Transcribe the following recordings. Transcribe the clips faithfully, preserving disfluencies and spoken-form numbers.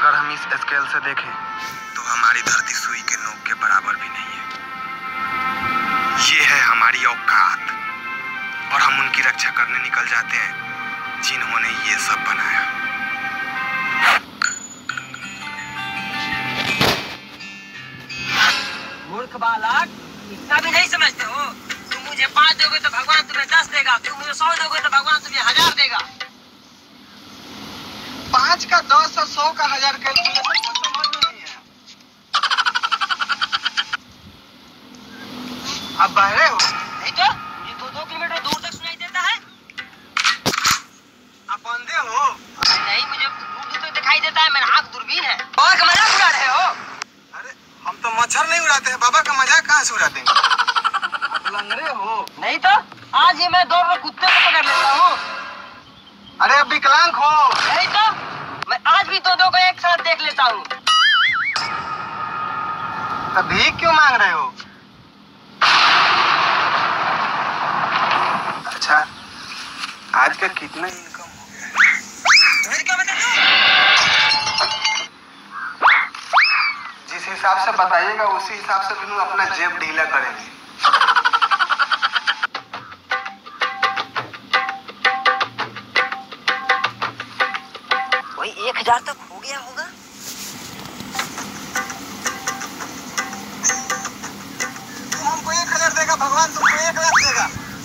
अगर हम इस स्केल से देखें तो हमारी धरती सुई के नोक के बराबर भी नहीं है। ये है हमारी औकात और हम उनकी रक्षा करने निकल जाते हैं जिन्होंने ये सब बनाया। मूर्ख बालक, इतना भी नहीं समझते हो? तुम मुझे पाँच दोगे तो भगवान तुम्हें दस देगा, तुम मुझे सौ दोगे तो भगवान तुम्हें हजार देगा। पाँच का दस और सौ का हजार कैलकुलेशन कुछ समझ में नहीं है। आप बहरे हो? नहीं तो मुझे दो दो किलोमीटर दूर तक सुनाई देता है। आप अंधे हो? नहीं, मुझे दूर दूर तक दिखाई देता है, मेरा आँख दूरबीन है। और का मजाक उड़ा रहे हो? अरे हम तो मच्छर नहीं उड़ाते हैं, बाबा का मजाक कहाँ से उड़ाते हैं? आप लंगड़े हो? नहीं तो आज ही मैं दौड़ में कुत्ते को पकड़ लेता हूँ। अरे अब विकलांग हो? नहीं तो मैं आज भी दो दो को एक साथ देख लेता हूँ। अभी क्यों मांग रहे हो? अच्छा, आज का कितना इनकम हो गया है? तुम्हें क्या बता दूँ? जिस हिसाब से बताइएगा उसी हिसाब से भी अपना जेब ढीला करेंगे। कोई एक हजार तक हो गया होगा। तुम हमको एक हजार देगा, भगवान तुमको एक लाख देगा।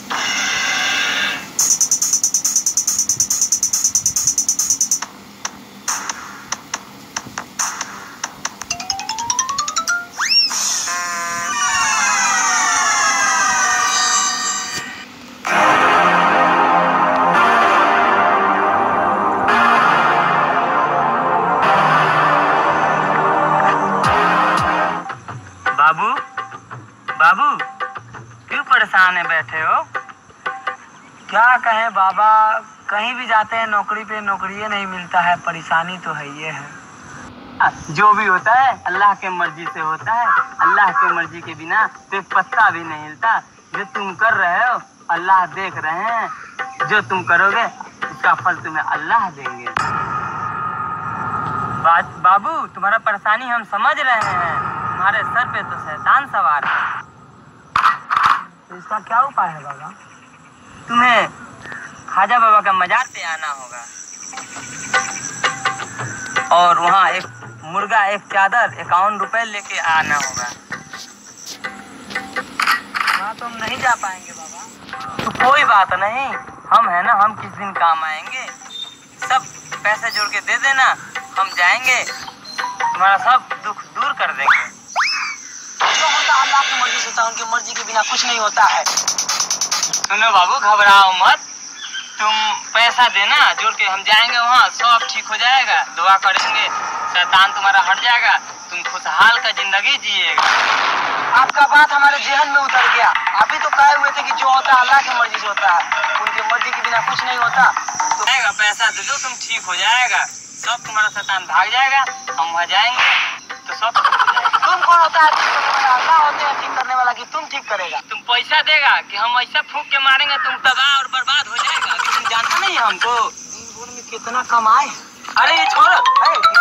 बाबू, बाबू, क्यों परेशान है बैठे हो? क्या कहें बाबा, कहीं भी जाते हैं नौकरी पे नौकरी नहीं मिलता है, परेशानी तो है ये है। जो भी होता है अल्लाह के मर्जी से होता है, अल्लाह के मर्जी के बिना तो एक पत्ता भी नहीं हिलता। जो तुम कर रहे हो अल्लाह देख रहे हैं, जो तुम करोगे उसका फल तुम्हें अल्लाह देंगे। बाबू, तुम्हारा परेशानी हम समझ रहे हैं, तुम्हारे सर पे तो शैतान सवार है। तो इसका क्या उपाय है बाबा? तुम्हें खाजा बाबा का मजार पे आना होगा और वहाँ एक मुर्गा, एक चादर, इक्यावन रुपए लेके आना होगा। वहाँ तो हम नहीं जा पाएंगे बाबा। तो कोई बात नहीं, हम है ना, हम किस दिन काम आएंगे। सब पैसे जोड़ के दे देना, हम जाएंगे, तुम्हारा सब दुख दूर कर देंगे। जो होता अल्लाह की मर्जी से होता, उनकी मर्जी के बिना कुछ नहीं होता है। सुनो बाबू, घबराओ मत, तुम पैसा देना जोड़ के, हम जाएंगे वहाँ, सब ठीक हो जाएगा, दुआ करेंगे, शैतान तुम्हारा हट जाएगा, तुम खुशहाल का जिंदगी जिएगा। आपका बात हमारे जहन में उतर गया। आप भी तो कहे हुए थे कि जो होता अल्लाह की मर्जी से होता है, उनकी मर्जी के बिना कुछ नहीं होता। तो पैसा दे दो, तुम ठीक हो जाएगा, सब तुम्हारा शैतान भाग जाएगा, हम वहाँ जाएंगे तो सब ठीक हो जाएगा। तुम कौन होता है ठीक करने वाला? अल्लाह होते हैं ठीक करने वाला कि तुम ठीक करेगा? तुम पैसा देगा कि हम ऐसा फूंक के मारेंगे तुम तबाह और बर्बाद हो जाएगा। तुम जानता नहीं हमको दिन भर में कितना कमाए। अरे ये छोड़ो,